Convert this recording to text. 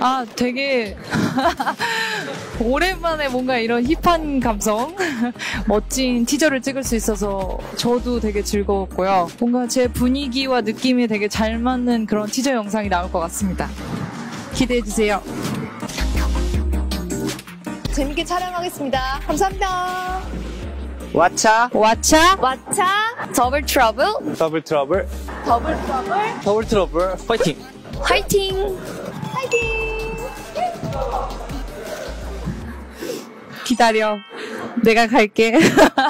아, 되게 오랜만에 뭔가 이런 힙한 감성, 멋진 티저를 찍을 수 있어서 저도 되게 즐거웠고요. 뭔가 제 분위기와 느낌이 되게 잘 맞는 그런 티저 영상이 나올 것 같습니다. 기대해주세요. 재밌게 촬영하겠습니다. 감사합니다. 왓챠 왓챠 왓챠 더블 트러블 더블 트러블 더블 트러블 더블 트러블 파이팅. 화이팅 화이팅. 기다려. 내가 갈게.